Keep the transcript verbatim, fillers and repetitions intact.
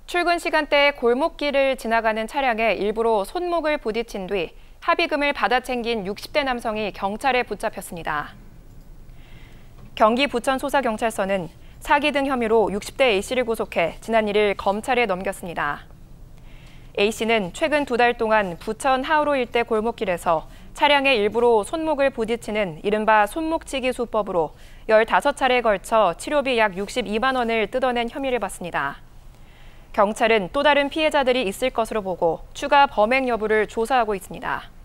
출근 시간대에 골목길을 지나가는 차량에 일부러 손목을 부딪힌 뒤 합의금을 받아 챙긴 육십 대 남성이 경찰에 붙잡혔습니다. 경기 부천 소사경찰서는 사기 등 혐의로 육십 대 A씨를 구속해 지난 일 일 검찰에 넘겼습니다. A씨는 최근 두 달 동안 부천 하우로 일대 골목길에서 차량에 일부러 손목을 부딪히는 이른바 손목치기 수법으로 열다섯 차례에 걸쳐 치료비 약 육십이만 원을 뜯어낸 혐의를 받습니다. 경찰은 또 다른 피해자들이 있을 것으로 보고 추가 범행 여부를 조사하고 있습니다.